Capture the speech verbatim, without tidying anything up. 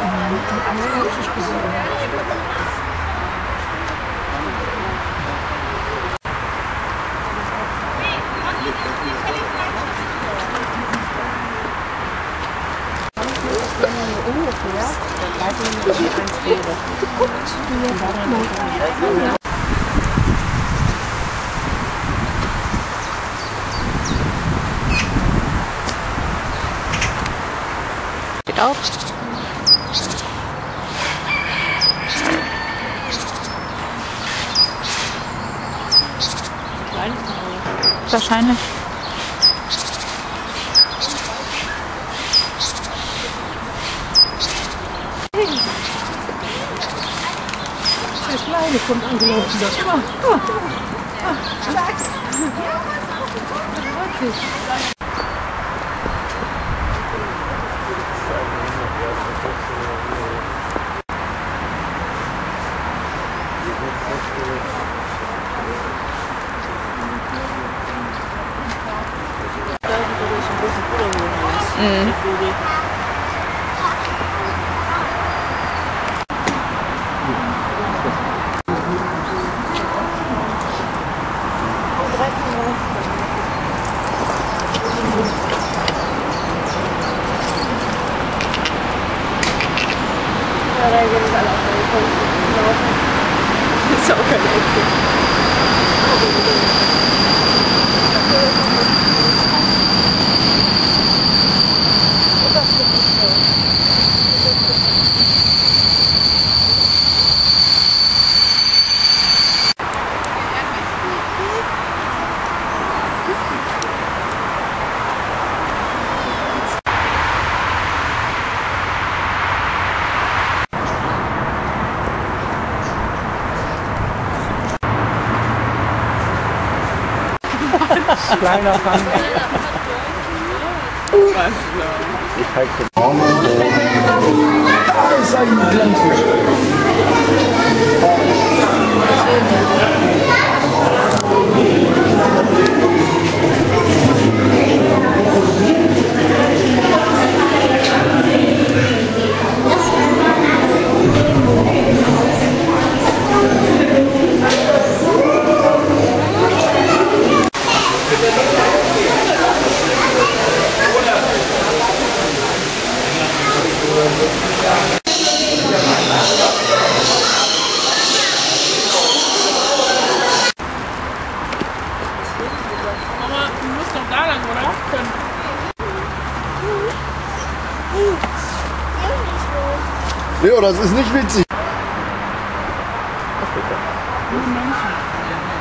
Die anderen habe ich nicht gesehen. Ungefähr, da bleibt mir nicht eins Rede. Geht auf. Wahrscheinlich. Der Kleine kommt angelaufen. Das immer. Oh. Oh. Zack. Mhm. Ja, da gehen wir alle auf den Punkt laufen. Das ist auch keine Ecke. Kleiner Fang. Ich zeig dir. Da ist ein Glänzfisch. Mama, du musst doch da lang, oder? Leo, das ist nicht witzig. Afrika. Menschen.